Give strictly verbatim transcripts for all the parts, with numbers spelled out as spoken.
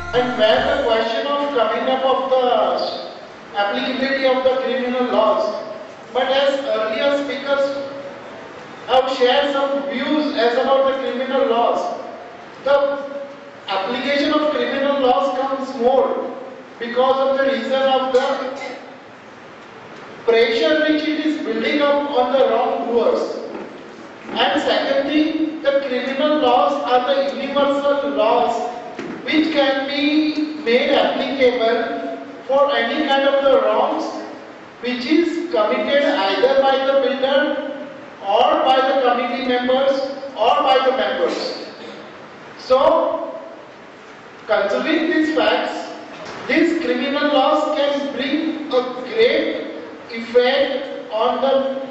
And where the question of coming up of the applicability of the criminal laws. But as earlier speakers have shared some views as about the criminal laws, the application of criminal laws comes more because of the reason of the pressure which it is building up on the wrongdoers. And secondly, the criminal laws are the universal laws which can be made applicable for any kind of the wrongs which is committed either by the builder or by the committee members or by the members. So, considering these facts, these criminal laws can bring a great effect on the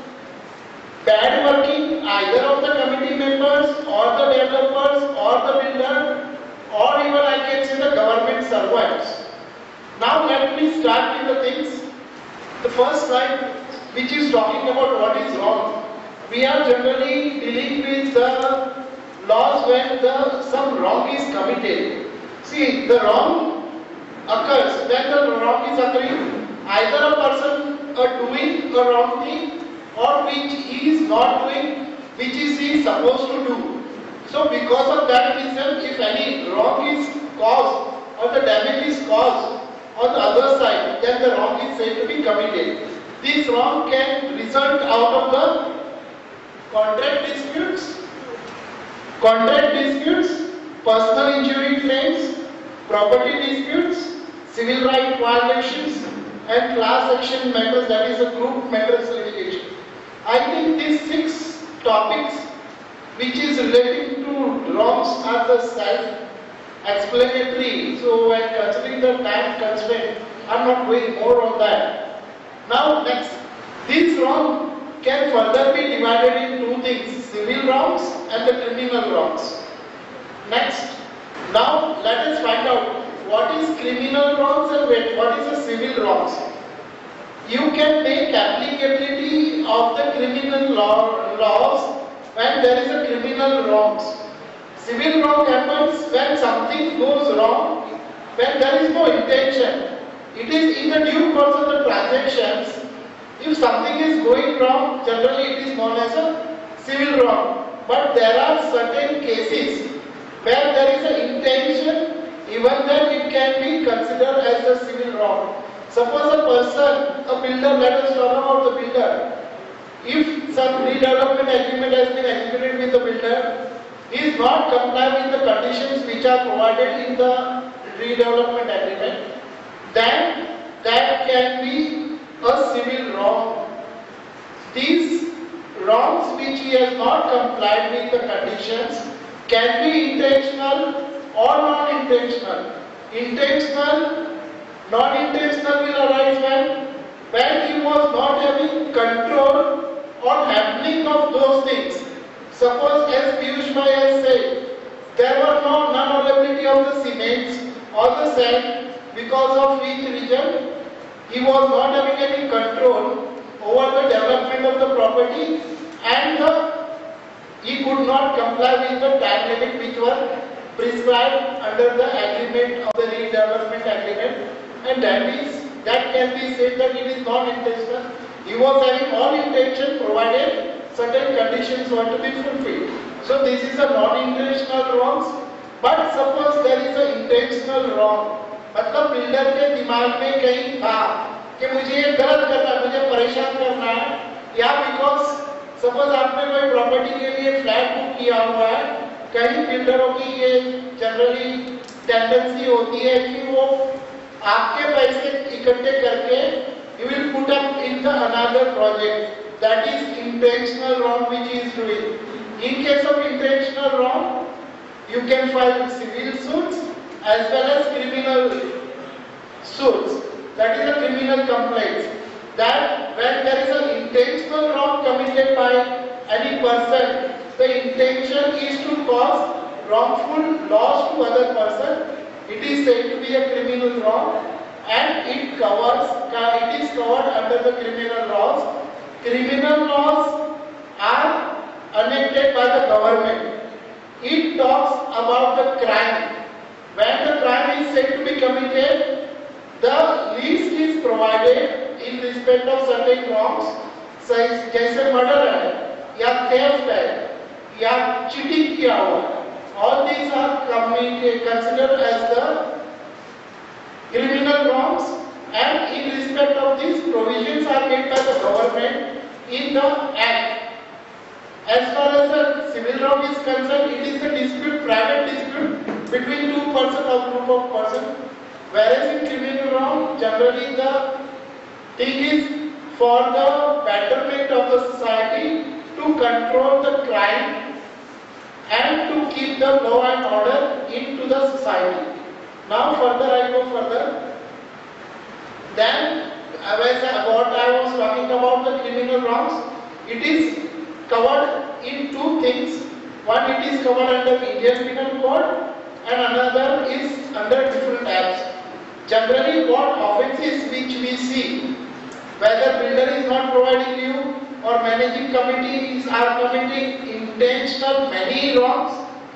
bad working either of the committee members or the developers or the builder, or even I can say the government servants. Now let me start with the things. The first slide, which is talking about what is wrong. We are generally dealing with the laws when the some wrong is committed. See, the wrong occurs when the wrong is occurring. Either a person are doing a wrong thing or which he is not doing, which is he supposed to do. So because of that reason, if any wrong is caused or the damage is caused on the other side, then the wrong is said to be committed. This wrong can result out of the contract disputes, contract disputes, personal injury claims, property disputes, civil right violations, and class action matters, that is a group matters litigation. I think these six topics which is relating to wrongs are the self-explanatory. So when considering the time constraint, I am not going more on that. Now next, these wrongs can further be divided in two things, civil wrongs and the criminal wrongs. Next, now let us find out what is criminal wrongs and what is the civil wrongs. You can make applicability of the criminal law, laws when there is a criminal wrongs. Civil wrong happens when something goes wrong, when there is no intention. It is in the due course of the transactions. If something is going wrong, generally it is known as a civil wrong. But there are certain cases where there is an intention, even then it can be considered as a civil wrong. Suppose a person, a builder, let us talk about the builder. If some redevelopment agreement has been executed with the builder, he is not complying with the conditions which are provided in the redevelopment agreement, then that can be a civil wrong. These wrongs which he has not complied with the conditions can be intentional or non-intentional. Intentional, non-intentional will arise when, when he was not having control on happening of those things. Suppose as Piyush Bhai has said, there were no non-availability of the cements or the sand because of which reason he was not having any control over the development of the property and the, he could not comply with the time limit which were prescribed under the agreement of the redevelopment agreement, and that is that can be said that it is non-intentional. He was having all intention provided certain conditions were to be fulfilled. So this is a non-intentional wrongs. But suppose there is a intentional wrong, मतलब builder के दिमाग में कहीं था कि मुझे ये गलत करना है, मुझे परेशान करना है, या बिकॉज सपोज आपने कोई प्रॉपर्टी के लिए फ्लैट बुक किया हुआ है, कई बिल्डरों की ये जनरली टेंडेंसी होती है कि वो आपके पैसे इकट्ठे करके you will put up in the another project, that is intentional wrong which he is doing. In case of intentional wrong, you can file civil suits as well as criminal suits, that is a criminal complaints. That when there is an intentional wrong committed by any person, the intention is to cause wrongful loss to other person, it is said to be a criminal wrong, and it covers, it is covered under the criminal laws. Criminal laws are enacted by the government. It talks about the crime, when the crime is said to be committed, the list is provided in respect of certain wrongs, जैसे murder है, या theft है, या cheating किया हुआ. All these are considered as the criminal wrongs, and in respect of these, provisions are made by the government in the Act. As far as the civil wrong is concerned, it is a dispute, private dispute between two persons or group of persons. Whereas in criminal wrong, generally the thing is for the betterment of the society, to control the crime and to keep the law and order into the society. Now further I go further. Then as about I was talking about the criminal wrongs, it is covered in two things. One, it is covered under Indian Penal Code, and another is under different acts. Generally, what offences which we see, whether builder is not providing you or managing committees are committing intentional many wrongs,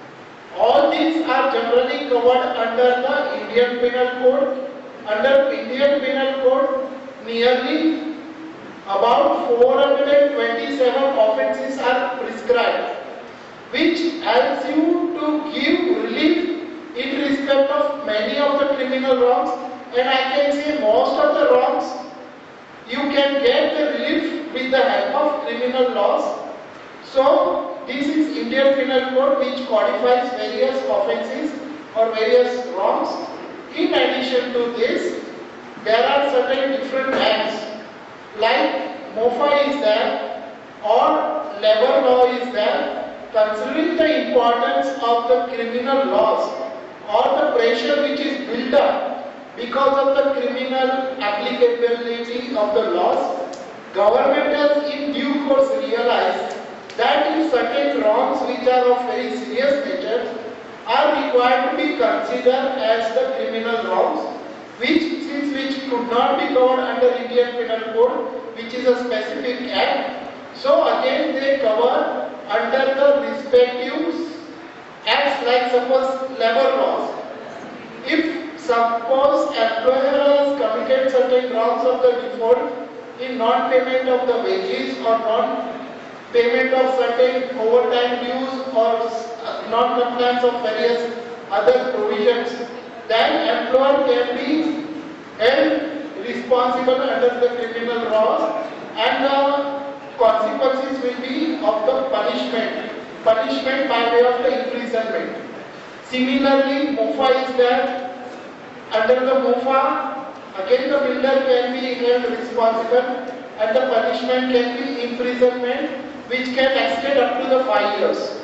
all these are generally covered under the Indian Penal Code. Under Indian Penal Code, nearly about four hundred twenty-seven offences are prescribed, which helps you to give relief in respect of many of the criminal wrongs, and I can say most of the wrongs you can get the relief with the help of criminal laws. So this is Indian Penal Code, which codifies various offences or various wrongs. In addition to this, there are certain different acts like MOFA is there or labor law is there. Considering the importance of the criminal laws or the pressure which is built up because of the criminal applicability of the laws, government has in due course realized that if certain wrongs which are of very serious nature are required to be considered as the criminal wrongs, which since which could not be covered under Indian Penal Code, which is a specific act, so again they cover under the respective acts, like suppose labor laws. If suppose employer has committed certain wrongs of the default in non-payment of the wages or non-payment of certain overtime dues or non-compliance of various other provisions, then employer can be held responsible under the criminal laws, and the consequences will be of the punishment, punishment by way of the imprisonment. Similarly, MOFA is there. Under the MOFA, again the builder can be held responsible, and the punishment can be imprisonment, which can extend up to the five years.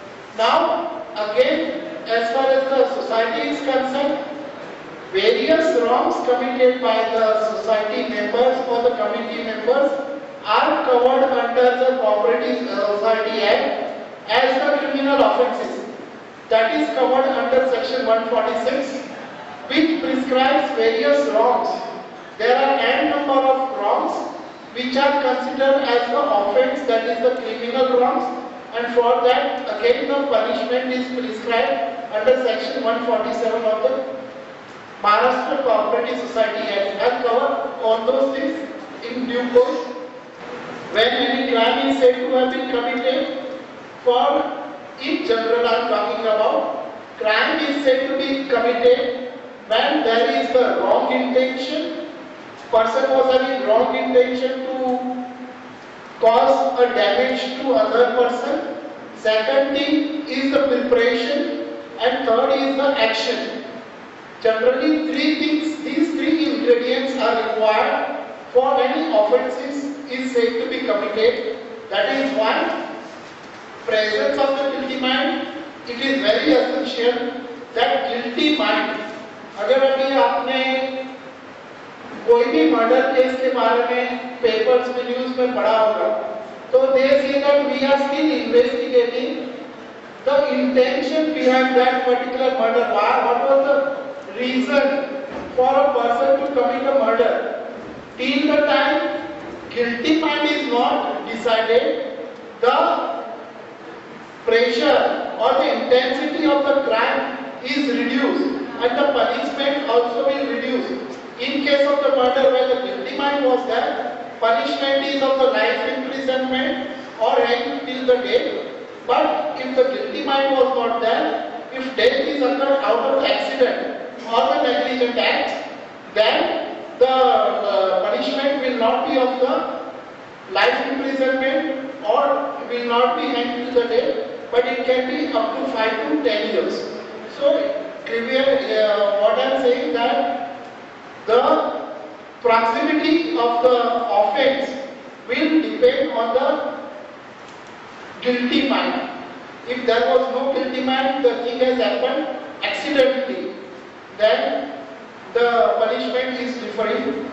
Now, again, as far as the society is concerned, various wrongs committed by the society members or the committee members are covered under the Cooperative Society Act as the criminal offences. That is covered under section one forty-six, which prescribes various wrongs. There are n number of wrongs which are considered as the offence, that is the criminal wrongs, and for that again the punishment is prescribed under section one forty-seven of the Maharashtra Cooperative Society Act. I'll cover all those things in due course. When any crime is said to have been committed, for in general I am talking about, crime is said to be committed when there is the wrong intention, person was having wrong intention to cause a damage to other person. Second thing is the preparation, and third is the action. Generally, three things, these three ingredients are required for any offences is said to be committed. That is one, presence of the guilty mind. It is very essential that guilty mind. अगर अभी आपने कोई भी murder case के बारे में papers में news में पढ़ा होगा, तो they say that we are still investigating the intention behind that particular murder. What was the reason for a person to commit a murder? Till the time guilty mind is not decided, the pressure or the intensity of the crime is reduced, and the punishment also will reduce. In case of the murder where the guilty mind was there, punishment is of the life imprisonment or hanging till the death. But if the guilty mind was not there, if death is occurred out of accident or the negligent act, then the uh, punishment will not be of the life imprisonment or will not be hanged till the death, but it can be up to five to ten years. So, uh, what I am saying that the proximity of the offence will depend on the guilty mind. If there was no guilty mind, the thing has happened accidentally, then the punishment is different.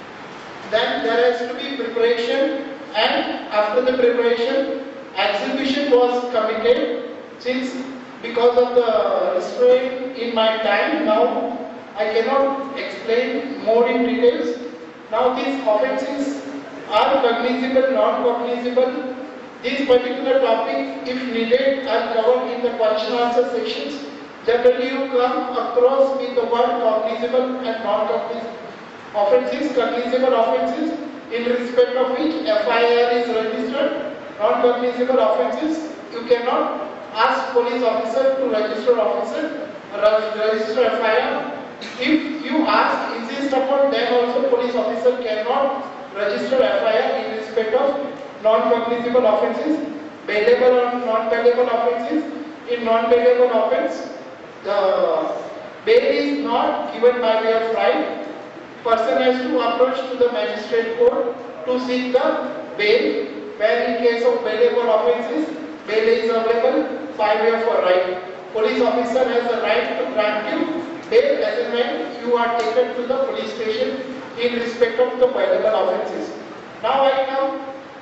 Then there has to be preparation, and after the preparation, execution was committed. Since because of the restraint in my time now, I cannot explain more in details. Now these offences are cognizable, non-cognizable. This particular topic, if needed, are covered in the question answer sections. Generally you come across with the word cognizable and non-cognizable offences, cognizable offences in respect of which F I R is registered. Non-cognizable offences, you cannot ask police officer to register officer, register F I R. If you ask, insist upon, then also police officer cannot register F I R in respect of non-cognizable offences. Bailable or non-bailable offences. In non-bailable offence, the bail is not given by way of right. Person has to approach to the magistrate court to seek the bail, where in case of bailable offences, bail is available by way of a right. Police officer has a right to grant you bail as and when you are taken to the police station in respect of the bailable offences. Now I come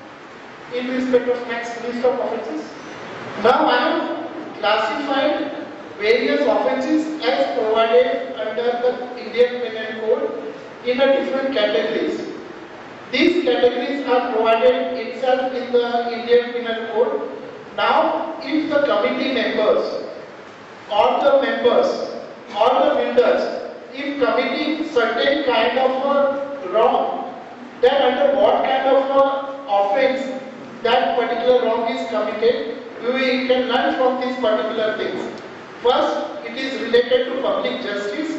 in respect of next list of offences. Now I have classified various offences as provided under the Indian Penal Code in a different categories. These categories are provided itself in the Indian Penal Code. Now, if the committee members or the members or the builders, if committing certain kind of a wrong, then under what kind of a offence that particular wrong is committed, we can learn from these particular things. First, it is related to public justice.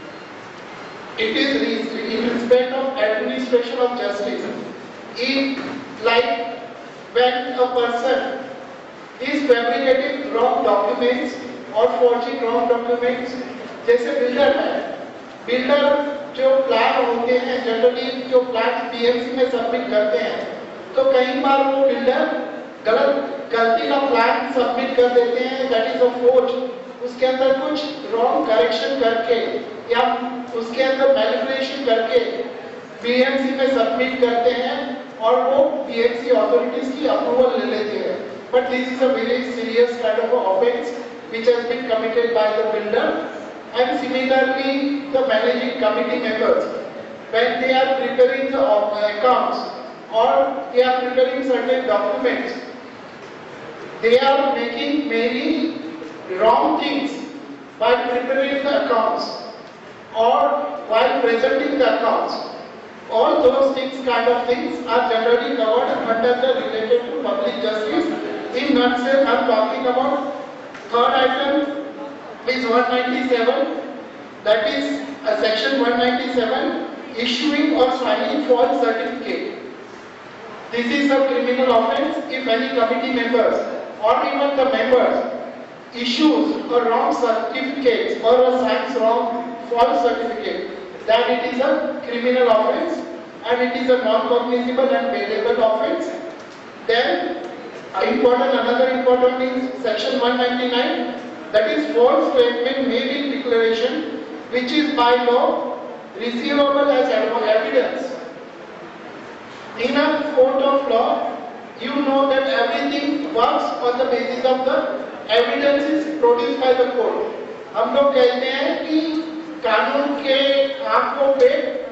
It is in respect of administration of justice. In like when a person is fabricating wrong documents or forging wrong documents, जैसे builder है, builder जो plan होते हैं generally जो plan PMC में submit करते हैं, तो कई बार वो बिल्डर गलत गलती का प्लान सबमिट कर देते हैं, दैट इज अ फोर्ज. उसके अंदर कुछ रॉन्ग करेक्शन करके या उसके अंदर मैनिपुलेशन करके पीएमसी में सबमिट करते हैं और वो पीएमसी अथॉरिटीज की अप्रूवल ले लेते हैं. But this is a very serious kind of offence which has been committed by the builder. And similarly, the managing committee members, when they are preparing the accounts or they are preparing certain documents, they are making many wrong things by preparing the accounts or while presenting the accounts. All those things, kind of things, are generally covered under the related to public justice. In nutshell, I am talking about third item is one ninety-seven, that is uh, section one ninety-seven, issuing or signing false certificate. This is a criminal offence if any committee members or even the members issues a wrong certificate or a signs wrong false certificate, then it is a criminal offence and it is a non-cognizable and bailable offence. Then important, another important is section one ninety-nine, that is false statement made in declaration which is by law receivable as evidence. In a court of law, you know that everything works on the basis of the evidences produced by the court. हम लोग कहते हैं कि कानून के आंखों पे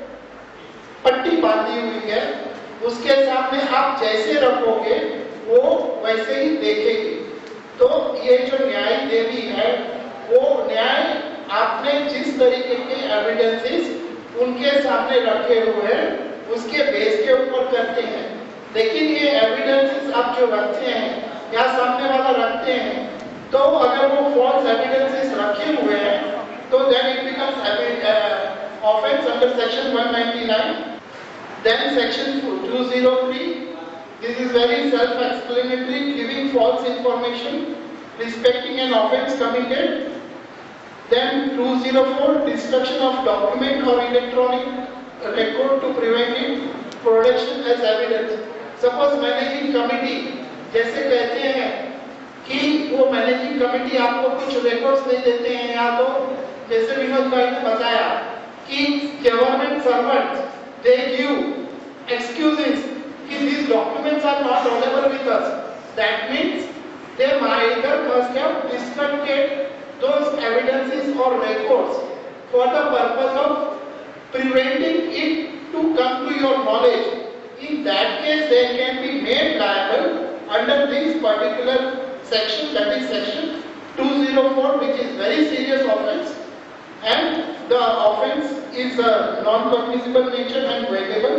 पट्टी बांधी हुई है, उसके सामने आप जैसे रखोगे वो वैसे ही देखेगी. तो ये जो न्याय देवी है वो न्याय आपने जिस तरीके के एविडेंसेस उनके सामने रखे हुए हैं उसके बेस के ऊपर करते हैं। लेकिन ये एविडेंसेस आप जो रखते हैं या सामने वाला रखते हैं, तो अगर वो फॉल्स एविडेंसेस रखे हुए हैं तो then it becomes offence under section one ninety-nine. Then section two oh three, this is very self-explanatory, giving false information respecting an offense committed. Then two oh four, destruction of document or electronic record to prevent it production as evidence. Suppose managing committee जैसे कहते हैं कि वो managing committee आपको कुछ records नहीं देते हैं, या तो जैसे विनोद भाई ने बताया कि government servants they give excuses कि these documents are not available with us. That means they either must have discarded those evidences or records for the purpose of preventing it to come to your knowledge. In that case, they can be made liable under this particular section, that is section two oh four, which is very serious offense, and the offense is a non-cognizable nature and valuable.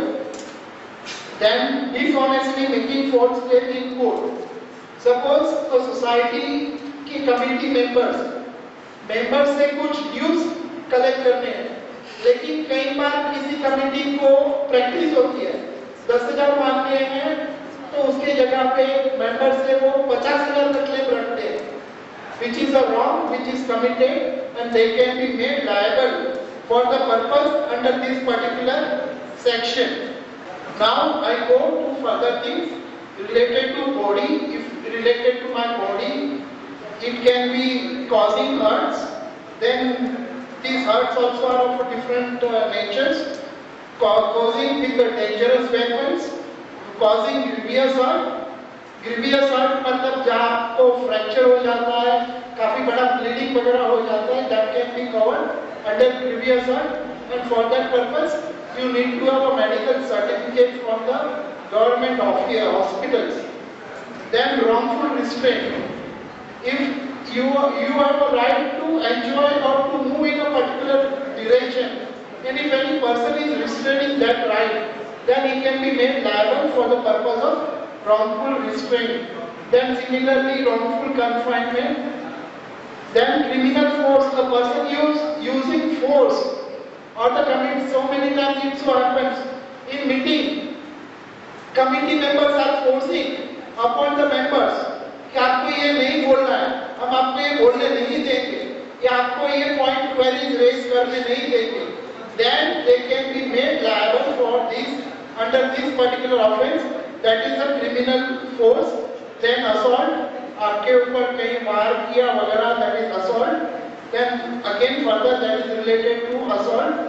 Then dishonestly making false claim in court. Suppose a society की committee members members से कुछ dues collect करने हैं, लेकिन कई बार किसी committee को practice होती है दस हजार मांगते हैं तो उसके जगह पे मेंबर से वो पचास हजार का क्लेम रखते हैं, which is a wrong, which is committed, and they can be made liable for the purpose under this particular section. Now I go to further things related to body. If related to my body, it can be causing hurts. Then these hurts also are of different uh, natures. Causing with the dangerous weapons, causing grievous hurt. Grievous hurt मतलब जहाँ आपको fracture हो जाता है, काफी बड़ा bleeding वगैरह हो जाता है, that can be covered under grievous hurt, and for that purpose you need to have a medical certificate from the government of your hospitals. Then wrongful restraint. If you you have a right to enjoy or to move in a particular direction, and if any person is restraining that right, then he can be made liable for the purpose of wrongful restraint. Then similarly wrongful confinement. Then criminal force, a person use, using force or the committee. So many times it so happens in meeting, committee members are forcing upon the members कि आपको ये नहीं बोलना है, हम आपको ये बोलने नहीं देंगे, या आपको ये point queries raise करने नहीं देंगे. Then they can be made liable for this under this particular offence. That is a criminal force. Then assault, आपके ऊपर कहीं मार किया वगैरह, that is assault. Then again further that is related to assault.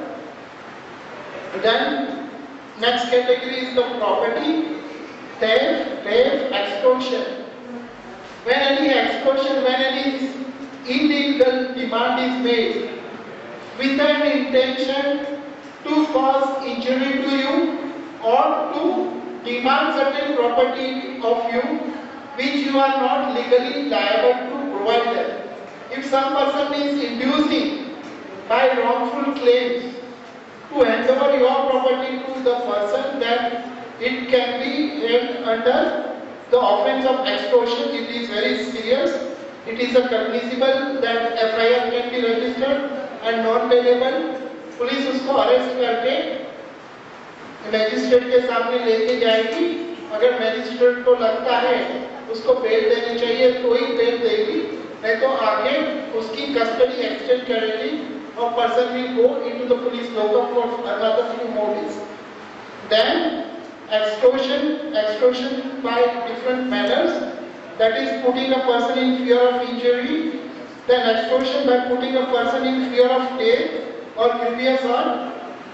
Then next category is the property, theft, theft, extortion. When any extortion, when any illegal demand is made with an intention to cause injury to you or to demand certain property of you which you are not legally liable to provide them. If some person is inducing by wrongful claims to hand over your property to the person, then it can be held under the offence of extortion. It is very serious. It is a cognizable that F I R can be registered and non-bailable. Police उसको arrest करके magistrate के सामने लेके जाएगी. अगर magistrate को लगता है उसको बेल देनी चाहिए तो ही बेल देगी, नहीं तो आगे उसकी कस्टडी एक्सटेंड करेगी और person will go into the police lockup for another few more days. Then extortion, extortion by different manners, that is putting a person in fear of injury. Then extortion by putting a person in fear of death or grievous hurt.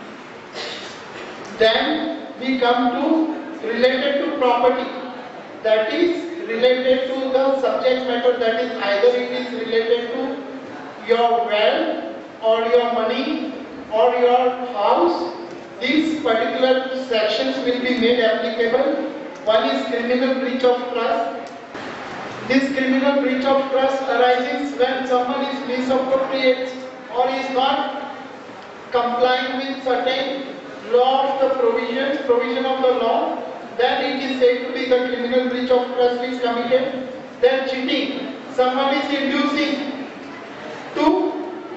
Then we come to related to property, that is related to the subject matter, that is either it is related to your wealth or your money or your house. These particular sections will be made applicable. One is criminal breach of trust. This criminal breach of trust arises when someone is misappropriates or is not complying with certain law of the provisions, provision of the law, then it is said to be the criminal breach of trust is committed. Then cheating, someone is inducing to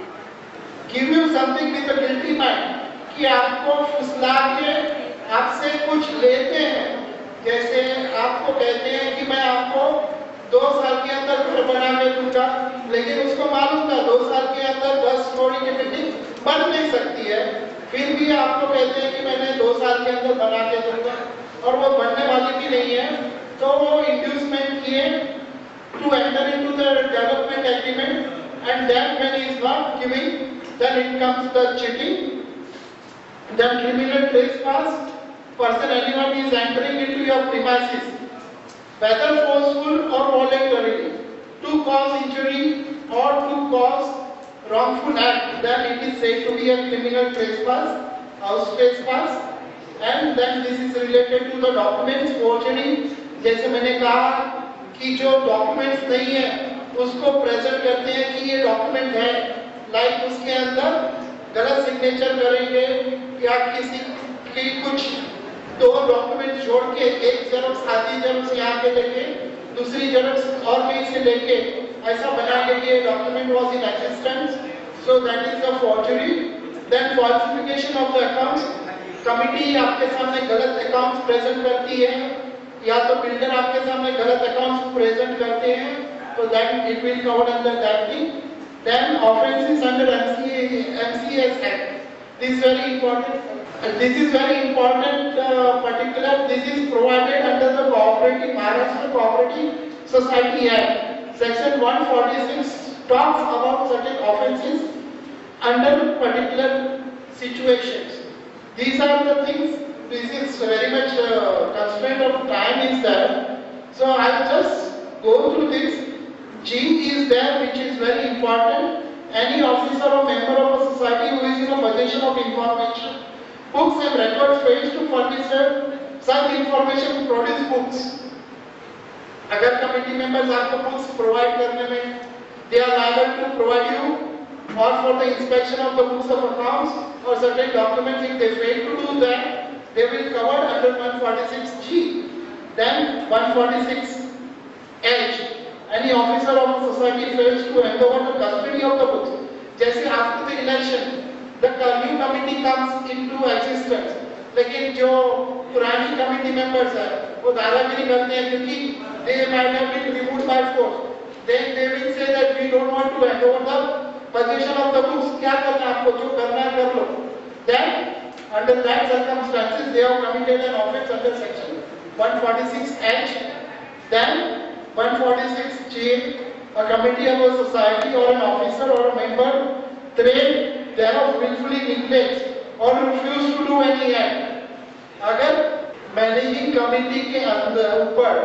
give you something with a guilty mind, कि आपको फुसला के आपसे कुछ लेते हैं, जैसे आपको कहते हैं कि मैं आपको दो साल के अंदर घर बना के दूंगा, लेकिन उसको मालूम था दो साल के अंदर दस करोड़ की बिल्डिंग बन नहीं सकती है, फिर भी आपको कहते हैं कि मैंने दो साल के अंदर बना के दूंगा और वो बनने वाली भी नहीं है, तो वो इंड्यूसमेंट किए to enter into the development agreement, and then when he is not giving, then it comes the cheating, then criminal trespass. Person, anyone is entering into your premises, whether forceful or voluntarily, to cause injury or to cause wrongful act, then it is said to be a criminal trespass, house trespass. And then this is related to the documents forgery. जैसे मैंने कहा कि जो documents नहीं है उसको present करते हैं कि ये डॉक्यूमेंट है, लाइक उसके अंदर गलत सिग्नेचर करेंगे या किसी की कुछ दो डॉक्यूमेंट जोड़ के एक जेरॉक्स आधी जेरॉक्स यहाँ पे लेके दूसरी जेरॉक्स और कहीं से लेके ऐसा बनाएंगे कि ये document was in existence, so that is the forgery. Then falsification of the accounts, committee आपके सामने गलत अकाउंट्स प्रेजेंट करती है या तो बिल्डर आपके सामने गलत अकाउंट्स प्रेजेंट करते हैं, तो that it will cover under that thing. Then offences under MCS act, this very important, this is very important particular, this is provided under the cooperative Maharashtra cooperative society act. Section one forty-six talks about certain offenses under particular situations. These are the things. This is very much uh, constraint of time is there, so I'll just go through this. G is there, which is very important. Any officer or member of a society who is in a possession of information, books and records fails to furnish such information, produce books. अगर committee members आपको books provide करने में, they are liable to provide you or for the inspection of the books of accounts or certain documents. If they fail to do that, they will cover under one forty-six G. Then one forty-six H, any officer of a society fails to hand over the custody of the books. जैसे after the election, the new committee comes into existence, लेकिन जो पुरानी committee members हैं वो दादागिरी करते हैं क्योंकि they might have been removed by force. Then they will say that we don't want to hand over the possession of the books. क्या करना आपको, जो करना है कर लो. Then under that circumstances, they have committed an offence under section one forty-six H. Then one forty-six J, a committee of a society or an officer or a member threat thereof willfully neglects or refuse to do any act. अगर managing committee के अंदर ऊपर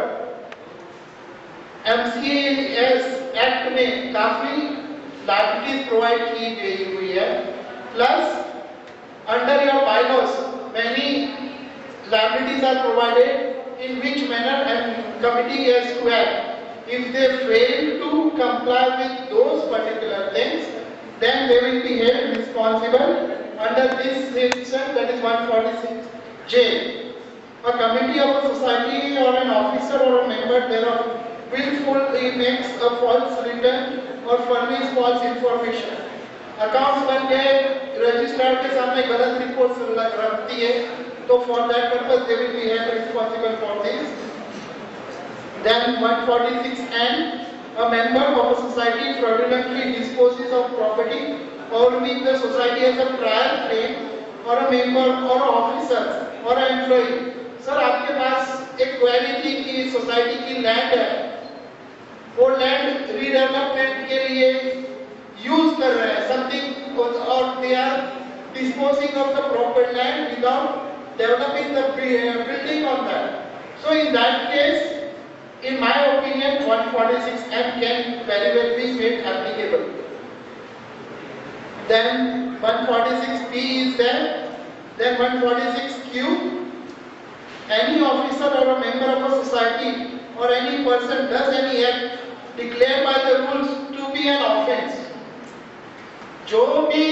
M C A S act में काफी liabilities provide की गई हुई है, plus under your bylaws many liabilities are provided in which manner and committee has to act. If they fail to comply with those particular things, then they will be held responsible under this section, that is one forty-six J. A committee of a society or an officer or a member thereof willfully makes a false return or furnish false information. Accounts बन गए, registrar के सामने गलत report रखती है, तो for that purpose they will be held responsible for this. Then one forty-six N, a member of a society fraudulently disposes of property or being the society as a prior claim or a member or an officer or an employee. Sir आपके पास एक query थी कि society की land है, वो land redevelopment के लिए यूज कर रहे हैं समथिंग, और they are disposing of the proper land without developing the building on that. So in that case, in my opinion, one forty-six M can very well be made applicable. Then one forty-six P is there. Then one forty-six Q, any officer or a member of a society or any person does any act declared by the rules to be an offense. जो भी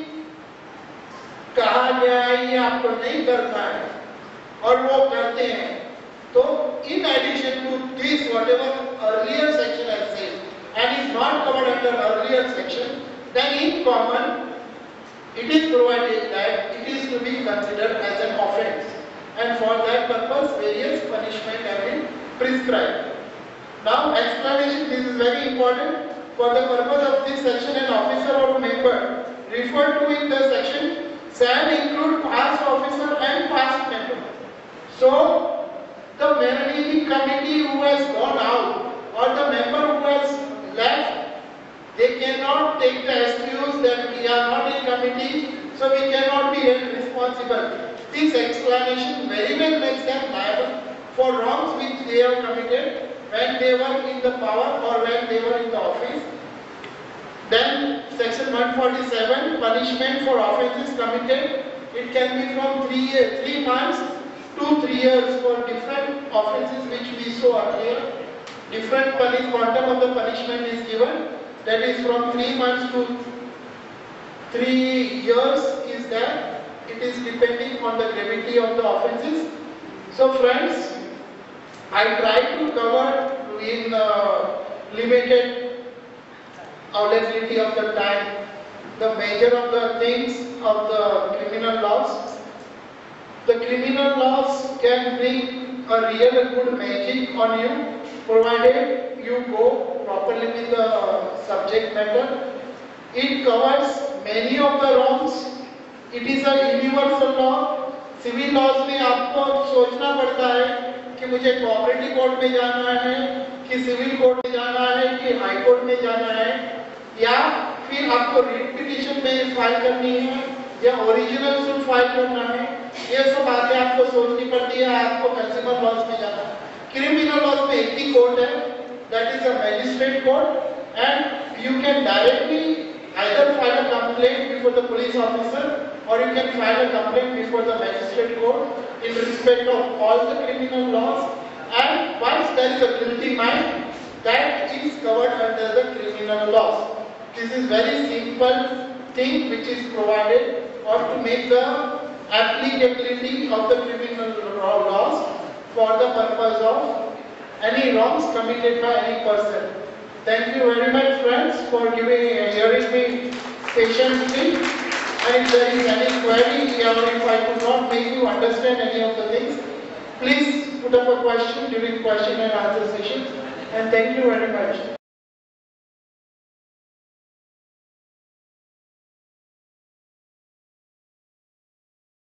कहा गया है ये आपको नहीं करना है और वो करते हैं, तो in addition to this whatever earlier section has said and is not covered under earlier section, then in common it is provided that it is to be considered as an offence, and for that purpose various punishment have been prescribed. Now explanation, this is very important. For the purpose of this section, an officer or member referred to in the section shall include past officer and past member. So the managing committee who has gone out or the member who has left, they cannot take the excuse that we are not in committee, so we cannot be held responsible. This explanation very well makes them liable for wrongs which they have committed when they were in the power or when they were in the office. Then section one forty-seven, punishment for offences committed. It can be from three, years, three months to three years for different offences which we saw earlier. Different punish, quantum of the punishment is given. That is from three months to three years is there. It is depending on the gravity of the offences. So friends, I tried to cover in uh, limited availability of the time the major of the things of the criminal laws. The criminal laws can bring a real good magic on you, provided you go properly with the subject matter. It covers many of the wrongs. It is a universal law. Civil laws में आपको सोचना पड़ता है कि मुझे cooperative court में जाना है, कि सिविल कोर्ट में जाना है, कि हाई कोर्ट में जाना है, या फिर आपको रिट पिटीशन में फाइल करनी है या ओरिजिनल सूट फाइल करना है. ये सब बातें आपको सोचनी पड़ती है. आपको कंज्यूमर लॉज में जाना है. क्रिमिनल लॉज में एक ही कोर्ट है, that is a magistrate court, and you can directly either file a complaint before the police officer or you can file a complaint before the magistrate court in respect of all the criminal laws, and once there is a guilty mind, that is covered under the criminal laws. This is very simple thing which is provided or to make the applicability of the criminal laws for the purpose of any wrongs committed by any person. Thank you very much, friends, for giving hearing me patiently. And if there is any query or if I could not make you understand any of the things, please put up a question during question and answer session. And thank you very much.